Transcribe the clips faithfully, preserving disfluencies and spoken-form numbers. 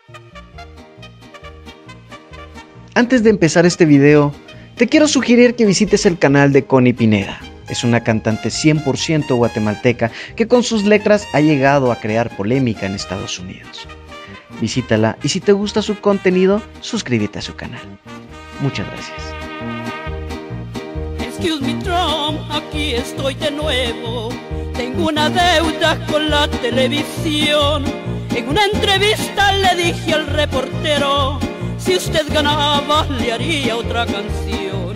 Antes de empezar este video, te quiero sugerir que visites el canal de Connie Pineda. Es una cantante cien por ciento guatemalteca que con sus letras ha llegado a crear polémica en Estados Unidos. Visítala y si te gusta su contenido, suscríbete a su canal. Muchas gracias. Excuse me, Trump, aquí estoy de nuevo. Tengo una deuda con la televisión. En una entrevista le dije al reportero, si usted ganaba, le haría otra canción.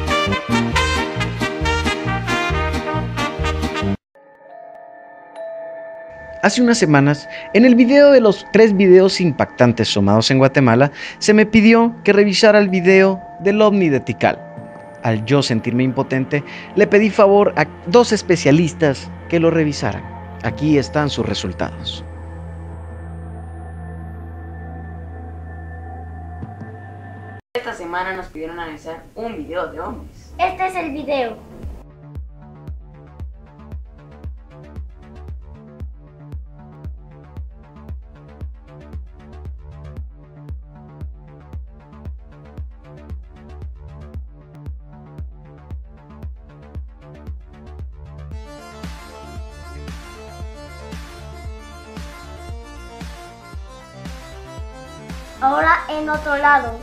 Hace unas semanas, en el video de los tres videos impactantes tomados en Guatemala, se me pidió que revisara el video del ovni de Tikal. Al yo sentirme impotente, le pedí favor a dos especialistas que lo revisaran. Aquí están sus resultados. Esta semana nos pidieron analizar un video de ovnis. Este es el video. Ahora en otro lado.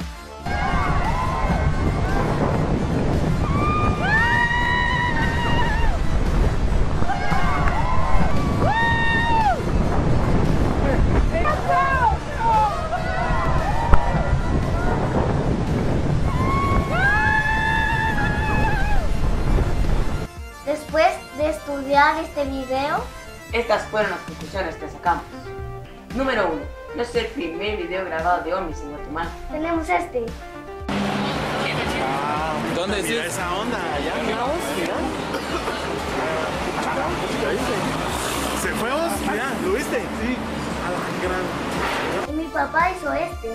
Después de estudiar este video, Estas fueron las conclusiones que sacamos. Número uno. No es el primer video grabado de ovnis en Guatemala. tenemos este. ¿Dónde es esa onda? Allá, mira vos, mira. ¿Se fue vos? Mira, ¿lo viste? Sí. A la gran. Y mi papá hizo este.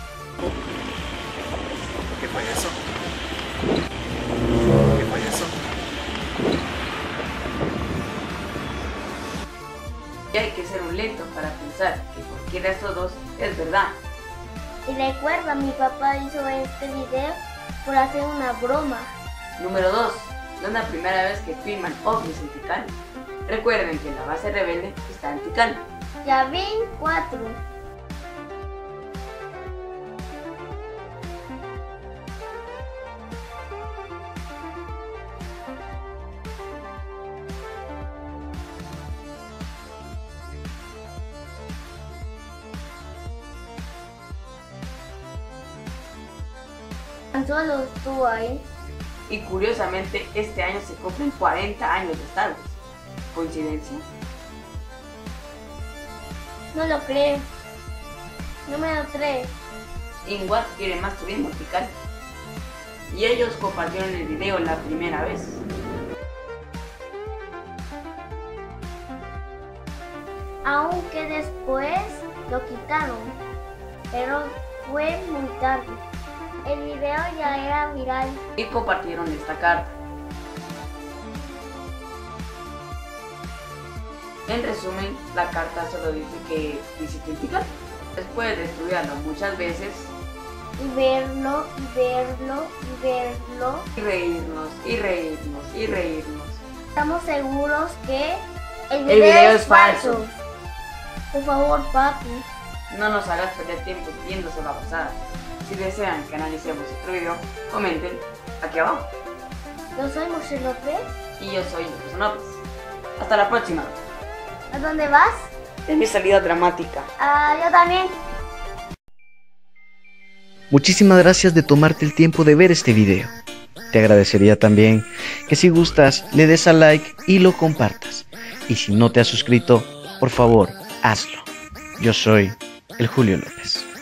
¿Qué fue eso? ¿Qué fue eso? Y hay que ser un lento para pensar que cualquiera de estos dos es verdad. Y recuerda, mi papá hizo este video por hacer una broma. Número dos. No es la primera vez que filman ovnis en Tikal. Recuerden que la base rebelde está en Tikal. Ya ven cuatro. Tan solo estuvo ahí. Y curiosamente, este año se cumplen cuarenta años de Star Wars. ¿Coincidencia? No lo creo. Número tres. Ingwat quiere más turismo en Tikal. Y ellos compartieron el video la primera vez. Aunque después lo quitaron. Pero fue muy tarde. El video ya era viral. Y compartieron esta carta. En resumen, la carta solo dice que visiten Tikal. Después de estudiarlo muchas veces Y verlo, y verlo, y verlo. y reírnos, y reírnos, y reírnos. Estamos seguros que el El video, video es es falso. falso. Por favor, papi. No nos hagas perder tiempo viéndose la pasada. Si desean que analicemos otro video, comenten aquí abajo. Yo soy Moshe López. Y yo soy Jefferson López. Hasta la próxima. ¿A dónde vas? Es mi salida dramática. Ah, yo también. Muchísimas gracias de tomarte el tiempo de ver este video. Te agradecería también que si gustas le des a like y lo compartas. Y si no te has suscrito, por favor, hazlo. Yo soy el Julio López.